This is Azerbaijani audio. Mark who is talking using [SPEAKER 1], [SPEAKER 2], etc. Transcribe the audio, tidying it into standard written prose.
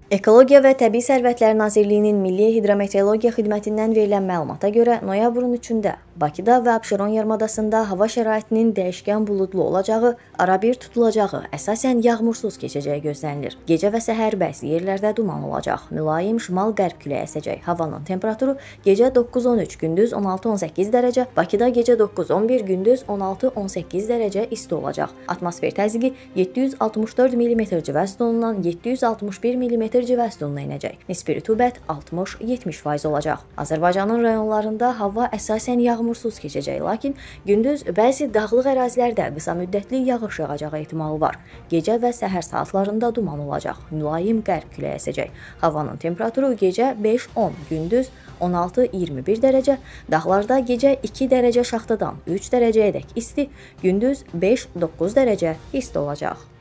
[SPEAKER 1] Ekologiya və Təbii Sərvətlər Nazirliyinin Milli Hidrometeorologiya Xidmətindən verilən məlumata görə noyabrın 3-də Bakıda və Abşeron yarımadasında hava şəraitinin dəyişkən buludlu olacağı, arabir tutulacağı, əsasən yağmursuz keçəcəyi gözlənilir. Gecə və səhər bəzi yerlərdə duman olacaq. Mülayim şimal-qərb küləyi əsəcək. Havanın temperaturu gecə 9-13, gündüz 16-18 dərəcə, Bakıda gecə 9-11, gündüz 16-18 dərəcə isti olacaq. Atmosfer təzyiqi 764 mm civə sütunundan 761 mm civə sütununa enəcək. Nisbi rütubət 60-70% olacaq. Azərbaycanın rayonlarında hava əsasən yağmursuz keçəcək, lakin gündüz bəzi dağlıq ərazilərdə qısa müddətli yağış yağacağı ehtimalı var. Gecə və səhər saatlarında duman olacaq. Mülayim qərb küləyi əsəcək. Havanın temperaturu gecə 5-10, gündüz 16-21 dərəcə, dağlarda gecə 2 dərəcə şaxtadan 3 dərəcəyədək isti, gündüz 5-9 dərəcə isti olacaq.